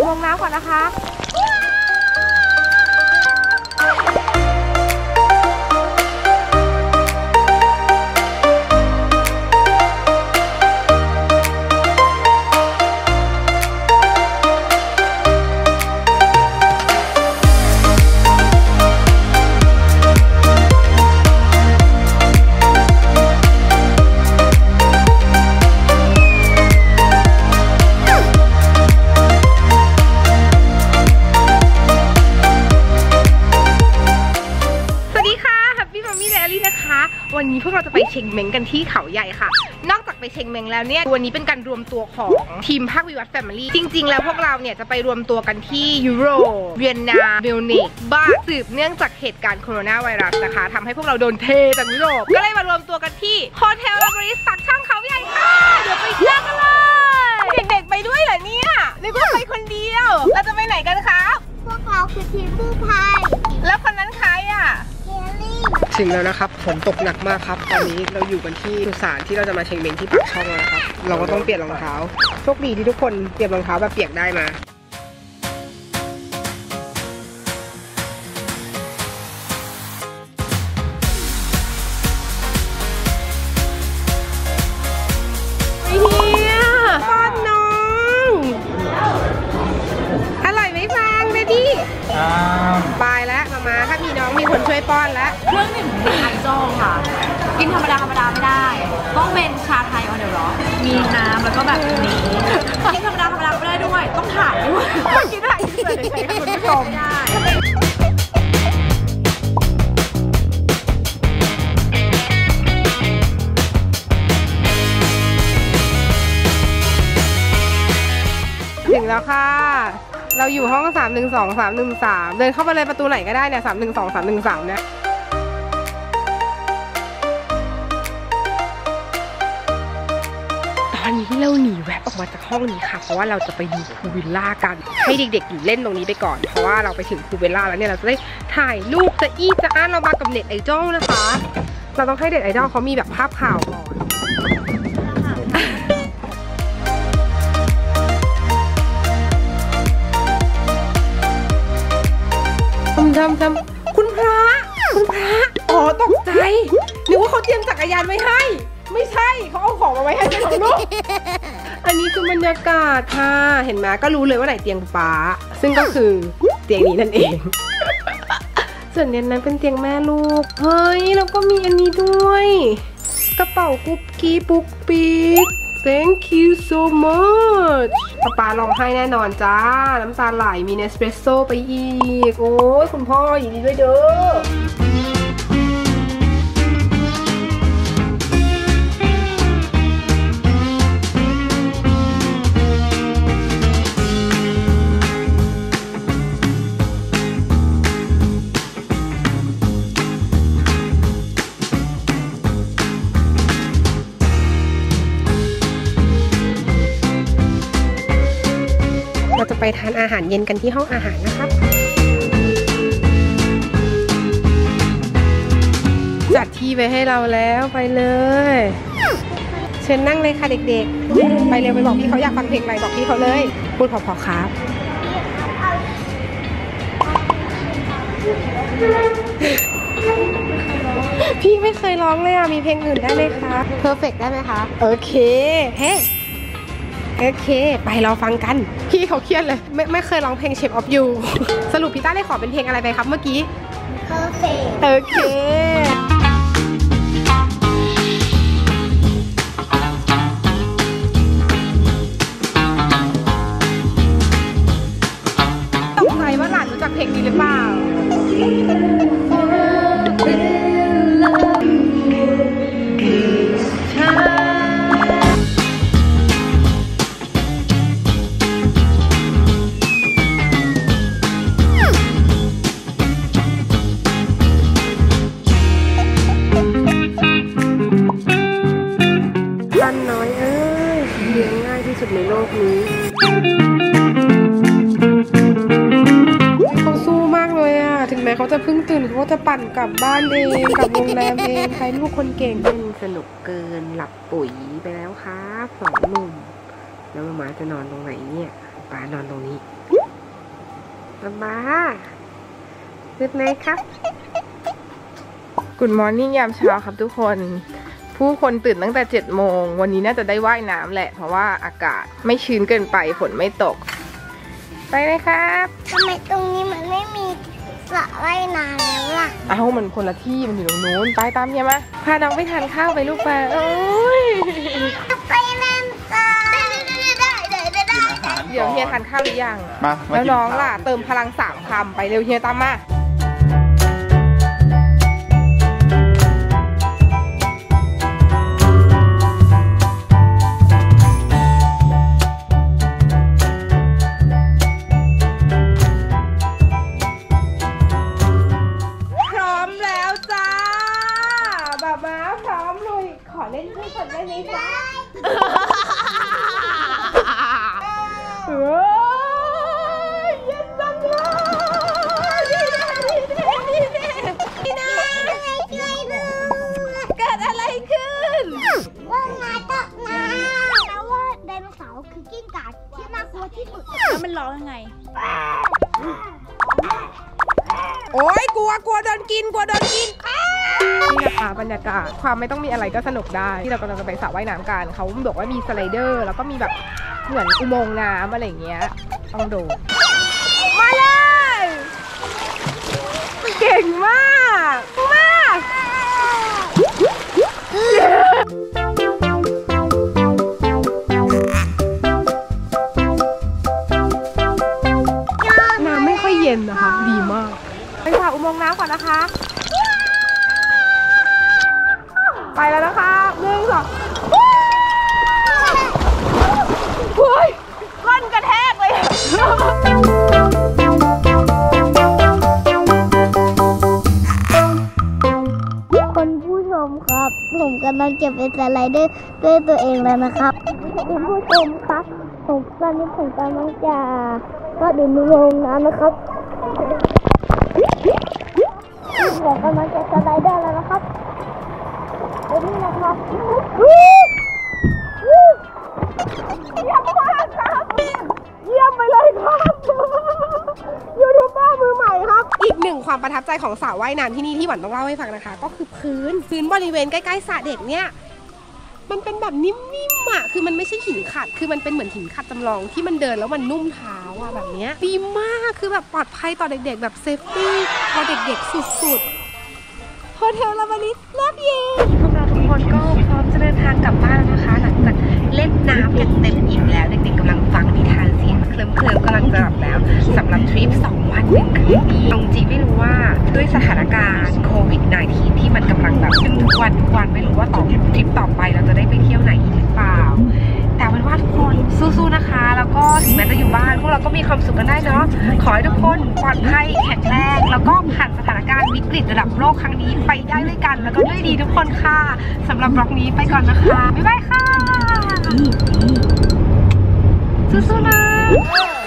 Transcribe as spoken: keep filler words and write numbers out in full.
ลงน้ำก่อนนะคะวันนี้พวกเราจะไปเชงเม้งกันที่เขาใหญ่ค่ะนอกจากไปเชงเม้งแล้วเนี่ยวันนี้เป็นการรวมตัวของทีมภาควิวัฒน์แฟมิลี่จริงๆแล้วพวกเราเนี่ยจะไปรวมตัวกันที่ยุโรปเวียนนามิวนิกบ้าสืบเนื่องจากเหตุการณ์โคโรนาไวรัสนะคะทำให้พวกเราโดนเทจากยุโรปก็เลยมารวมตัวกันที่โฮเทลลาบริสปักช่างเขาใหญ่ค่ะเดี๋ยวไปเที่ยวกันเลยเด็กๆไปด้วยเหรอเนี่ยนึกว่าไปคนเดียวเราจะไปไหนกันคะพวกเราคือทีมกู้ภัยแล้วคนนั้นใครอ่ะถึงแล้วนะครับฝนตกหนักมากครับตอนนี้เราอยู่กันที่สุสานที่เราจะมาเชงเม้งที่ปากช่องแล้วนะครับเราก็ต้องเปลี่ยนรองเท้าโชคดีที่ทุกคนเตรียมรองเท้าแบบเปียกได้มาเฮียป้อนน้องอร่อยไหมฟางเบบี้ไปแล้วมามาถ้ามีน้องมีคนช่วยป้อนแล้วเครื่องดื่มเป็นไอจอลค่ะกินธรรมดาธรรมดาไม่ได้ต้องเป็นชาไทยออเดอร์ร็อกมีน้ำแล้วก็แบบนี้กินธรรมดาธรรมดาไม่ได้ด้วยต้องถ่ายด้วยกินถ่ายที่เฉยๆค่ะคุณผู้ชมได้ถึงแล้วค่ะเราอยู่ห้องสามหนึ่งสอง สามหนึ่งสามเดินเข้าไปเลยประตูไหนก็ได้เนี่ยสามหนึ่งสอง สามหนึ่งสามเนี่ยตอนนี้เราหนีแวบออกมาจากห้องนี้ค่ะเพราะว่าเราจะไปดูพูลวิลล่ากันให้เด็กๆอยู่เล่นตรงนี้ไปก่อนเพราะว่าเราไปถึงพูลวิลล่าแล้วเนี่ยเราจะได้ถ่ายรูปจะอี้จะอ้านเรามากับเน็ตไอดอลนะคะเราต้องให้เน็ตไอดอลเขามีแบบภาพข่าวก่อนทำทำคุณพระคุณพระอ๋อตกใจหรือว่าเขาเตรียมจักรยานไว้ให้ไม่ใช่เขาเอาของมาไว้ให้เป็นของลูกอันนี้คือบรรยากาศค่ะเห็นไหมก็รู้เลยว่าไหนเตียงป๊าซึ่งก็คือเตียงนี้นั่นเองส่วนเนี้ยนั้นเป็นเตียงแม่ลูกเฮ้ยแล้วก็มีอันนี้ด้วยกระเป๋ากุ๊บกี้ปุ๊กปิ๊ก thank you so much ป๊าป๊าร้องไห้แน่นอนจ้าน้ำตาไหลมีเนสเปรสโซ่ไปอีกโอ้ยคุณพ่อยินดีด้วยเด้อเราจะไปทานอาหารเย็นกันที่ห้องอาหารนะครับจัดที่ไว้ให้เราแล้วไปเลยเชิญนั่งเลยค่ะเด็กๆไปเร็วไปบอกพี่เขาอยากฟังเพลงอะไรบอกพี่เขาเลยพูดพอๆครับพี่ไม่เคยร้องเลยอ่ะมีเพลงอื่นได้ไหมคะ Perfect ได้ไหมคะโอเคเฮ้โอเคไปเราฟังกันพี่เขาเครียดเลยไม่ไม่เคยร้องเพลง Shape of You สรุปพี่ต้าได้ขอเป็นเพลงอะไรไปครับเมื่อกี้ Perfect โอเคตกใจว่าหลานรู้จักเพลงนี้หรือเปล่าในโลกนี้เขาสู้มากเลยอะถึงแม้เขาจะเพิ่งตื่นเขาก็จะปั่นกลับบ้านเองกลับโรงแรมเองใครลูกคนเก่งสนุกเกินหลับปุ๋ยไปแล้วครับสองหนุ่มแล้วมาจะนอนตรงไหนเนี่ยป๊านอนตรงนี้ป๊าป๊าขึ้นไหมครับ Good morning ยามเช้าครับทุกคนผู้คนตื่นตั้งแต่เจ็ดโมงวันนี้น่าจะได้ว่ายน้ำแหละเพราะว่าอากาศไม่ชื้นเกินไปฝนไม่ตกไปเลยครับทำไมตรงนี้มันไม่มีสระว่ายน้ำแล้วล่ะเอ้ามันคนละที่มันอยู่ตรงนู้นไปตามเฮียมาพาน้องไปทานข้าวไปลูกไปโอ้ยไปเล่นกันได้ได้ได้ได้ได้เดี๋ยวเฮียทานข้าวหรือยังมามาแล้วกินน้องข้าวล่ะเติมพลังสามคำไปเร็วเฮียตามมาพร้อมแล้วจ้าบ๊าบ๊าพร้อมเลยขอเล่นด้วยก่อนได้ไหมจ๊ะเฮ้ยเย็นจังเลยนี่นะนี่นะนี่นะนี่นะเกิดอะไรขึ้นว่างน้ำตกน้ำแล้วว่าไดโนเสาร์คือกิ้งก่าที่น่ากลัวที่สุดแล้วมันร้องยังไงโอ๊ยกลัวกลัวโดนกินกลัวโดนกินนี่นะคะบรรยากาศความไม่ต้องมีอะไรก็สนุกได้ที่เรากำลังจะไปสระว่ายน้ำกันเขาบอกว่ามีสไลเดอร์แล้วก็มีแบบเหมือนอุโมงค์น้ำอะไรอย่างเงี้ยต้องโดดมาเลยเก่งมากมาน้ำไม่ค่อยเย็นนะคะดีมากไปสระอุโมงค์น้ำก่อนนะคะ ไปแล้วนะคะหนึ่งสองโอ้ยก้นกระแทกเลยคนผู้ชมครับ ผมกำลังจะเป็นสไลเดอร์ด้วยตัวเองแล้วนะครับคุณผู้ชมครับผมตอนนี้ผมกำลังจะก็ดูในโรงน้ำนะครับผมกำลังจะสไลเดอร์แล้วนะครับดูนี่นะครับเยี่ยมมากครับเยี่ยมไปเลยครับยูทูบเบอร์มือใหม่ครับอีกหนึ่งความประทับใจของสระว่ายน้ำที่นี่ที่หวันต้องเล่าให้ฟังนะคะก็คือพื้นพื้นบริเวณใกล้ๆสระเด็กเนี่ยมันเป็นแบบนิ่มๆอ่ะคือมันไม่ใช่หินขัดคือมันเป็นเหมือนหินขัดจำลองที่มันเดินแล้วมันนุ่มเท้าอ่ะแบบเนี้ยดีมากคือแบบปลอดภัยต่อเด็กๆแบบเซฟตี้พอเด็กๆสุดๆโฮเทลลาบาริสเลิฟยูพวกเราทุกคนก็พร้อมจะเดินทางกลับบ้านแล้วนะคะหลังจากเล่นน้ำอย่างเต็มอิ่มแล้วเด็กๆกำลังฟังนิทานเสียงเคลิ้มเคลิ้มกำลังจะหลับแล้วสำหรับทริปสองวันหนึ่งคืนนี้จริงๆไม่รู้ว่าด้วยสถานการณ์โควิด สิบเก้า ที่มันกำลังแบบขึ้นทุกวันทุกวันไม่รู้ว่าต่อทริปต่อไปเราจะได้ไปเที่ยวไหนอีกหรือเปล่าแต่เป็นว่าทุกคนสู้ๆนะคะแล้วก็ถึงแม้จะอยู่บ้านพวกเราก็มีความสุขกันได้เนาะขอให้ทุกคนปลอดภัยแข็งแรงแล้วก็ผ่านสถานการณ์วิกฤตระดับโลกครั้งนี้ไปได้ด้วยกันแล้วก็ด้วยดีทุกคนค่ะสำหรับบล็อกนี้ไปก่อนนะคะบ๊ายบายค่ะสู้ๆนะ